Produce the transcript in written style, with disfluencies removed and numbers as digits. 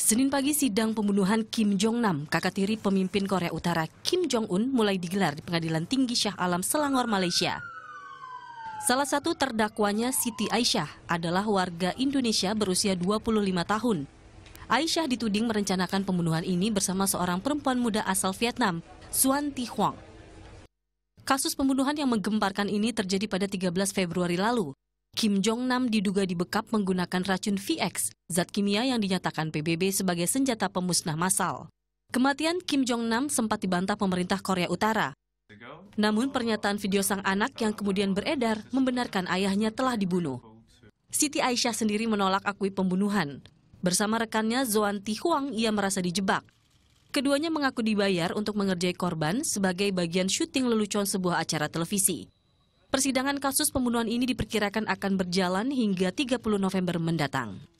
Senin pagi sidang pembunuhan Kim Jong-nam, kakak tiri pemimpin Korea Utara Kim Jong-un mulai digelar di Pengadilan Tinggi Shah Alam Selangor, Malaysia. Salah satu terdakwanya Siti Aisyah adalah warga Indonesia berusia 25 tahun. Aisyah dituding merencanakan pembunuhan ini bersama seorang perempuan muda asal Vietnam, Xuan Thi Huang. Kasus pembunuhan yang menggemparkan ini terjadi pada 13 Februari lalu. Kim Jong-nam diduga dibekap menggunakan racun VX, zat kimia yang dinyatakan PBB sebagai senjata pemusnah massal. Kematian Kim Jong-nam sempat dibantah pemerintah Korea Utara. Namun pernyataan video sang anak yang kemudian beredar membenarkan ayahnya telah dibunuh. Siti Aisyah sendiri menolak akui pembunuhan. Bersama rekannya Xuan Thi Huang, ia merasa dijebak. Keduanya mengaku dibayar untuk mengerjai korban sebagai bagian syuting lelucon sebuah acara televisi. Persidangan kasus pembunuhan ini diperkirakan akan berjalan hingga 30 November mendatang.